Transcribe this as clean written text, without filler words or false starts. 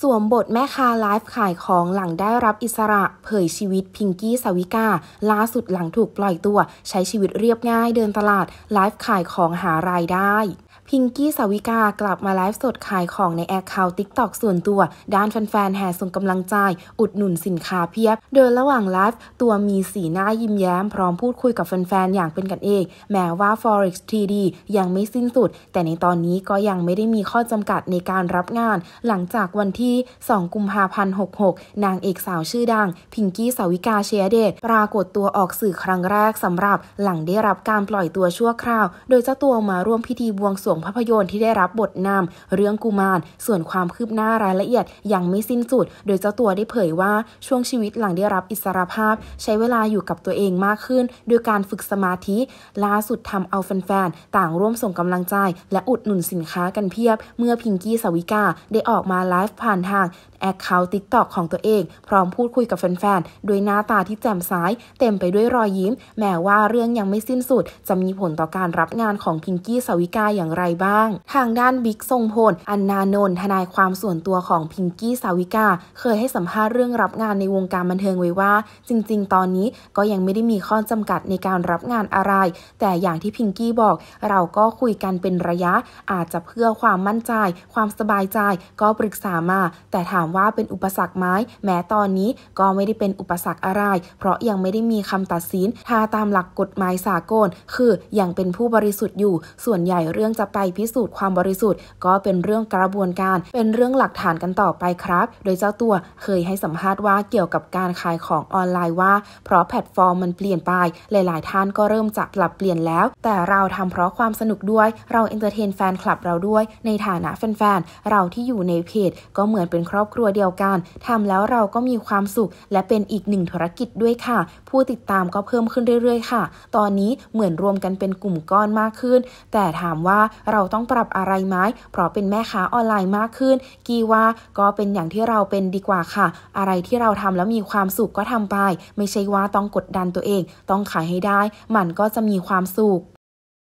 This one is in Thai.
สวมบทแม่ค้าไลฟ์ขายของหลังได้รับอิสระเผยชีวิตพิงกี้สาวิกาล่าสุดหลังถูกปล่อยตัวใช้ชีวิตเรียบง่ายเดินตลาดไลฟ์ขายของหารายได้พิงกี้สาวิกากลับมาไลฟ์สดขายของในแอคเคาท์ TikTok ส่วนตัวด้านแฟนๆแห่ส่งกำลังใจอุดหนุนสินค้าเพียบโดยระหว่างไลฟ์ตัวมีสีหน้ายิ้มแย้มพร้อมพูดคุยกับแฟนๆอย่างเป็นกันเองแม้ว่า Forex 3D ยังไม่สิ้นสุดแต่ในตอนนี้ก็ยังไม่ได้มีข้อจำกัดในการรับงานหลังจากวันที่2 กุมภาพันธ์ 66นางเอกสาวชื่อดังพิงกี้สาวิกาเชยเดชปรากฏตัวออกสื่อครั้งแรกสำหรับหลังได้รับการปล่อยตัวชั่วคราวโดยเจ้าตัวมาร่วมพิธีบวงสรวงภาพยนตร์ที่ได้รับบทนำเรื่องกุมารส่วนความคืบหน้ารายละเอียดยังไม่สิ้นสุดโดยเจ้าตัวได้เผยว่าช่วงชีวิตหลังได้รับอิสรภาพใช้เวลาอยู่กับตัวเองมากขึ้นโดยการฝึกสมาธิล่าสุดทำเอาแฟนๆต่างร่วมส่งกำลังใจและอุดหนุนสินค้ากันเพียบเมื่อพิงกี้สาวิกาได้ออกมาไลฟ์ผ่านทางแอคเคาท์ TikTok ของตัวเองพร้อมพูดคุยกับแฟนๆด้วยหน้าตาที่แจ่มใสเต็มไปด้วยรอยยิ้มแม้ว่าเรื่องยังไม่สิ้นสุดจะมีผลต่อการรับงานของพิงกี้สาวิกาอย่างไรบ้างทางด้านบิ๊กทรงพลอณานนท์ทนายความส่วนตัวของพิงกี้สาวิกาเคยให้สัมภาษณ์เรื่องรับงานในวงการบันเทิงไว้ว่าจริงๆตอนนี้ก็ยังไม่ได้มีข้อจำกัดในการรับงานอะไรแต่อย่างที่พิงกี้บอกเราก็คุยกันเป็นระยะอาจจะเพื่อความมั่นใจความสบายใจก็ปรึกษามาแต่ถามว่าเป็นอุปสรรคไหมแม้ตอนนี้ก็ไม่ได้เป็นอุปสรรคอะไรเพราะยังไม่ได้มีคำตัดสินถ้าตามหลักกฎหมายสากลคือยังเป็นผู้บริสุทธิ์อยู่ส่วนใหญ่เรื่องจะไปพิสูจน์ความบริสุทธิ์ก็เป็นเรื่องกระบวนการเป็นเรื่องหลักฐานกันต่อไปครับโดยเจ้าตัวเคยให้สัมภาษณ์ว่าเกี่ยวกับการขายของออนไลน์ว่าเพราะแพลตฟอร์มมันเปลี่ยนไปหลายๆท่านก็เริ่มจะปรับเปลี่ยนแล้วแต่เราทำเพราะความสนุกด้วยเราเอนเตอร์เทนแฟนคลับเราด้วยในฐานะแฟนๆเราที่อยู่ในเพจก็เหมือนเป็นครอบครัวเดียวกันทำแล้วเราก็มีความสุขและเป็นอีกหนึ่งธุรกิจด้วยค่ะผู้ติดตามก็เพิ่มขึ้นเรื่อยๆค่ะตอนนี้เหมือนรวมกันเป็นกลุ่มก้อนมากขึ้นแต่ถามว่าเราต้องปรับอะไรไหมเพราะเป็นแม่ค้าออนไลน์มากขึ้นกี้ว่าก็เป็นอย่างที่เราเป็นดีกว่าค่ะอะไรที่เราทำแล้วมีความสุขก็ทำไปไม่ใช่ว่าต้องกดดันตัวเองต้องขายให้ได้มันก็จะมีความสุข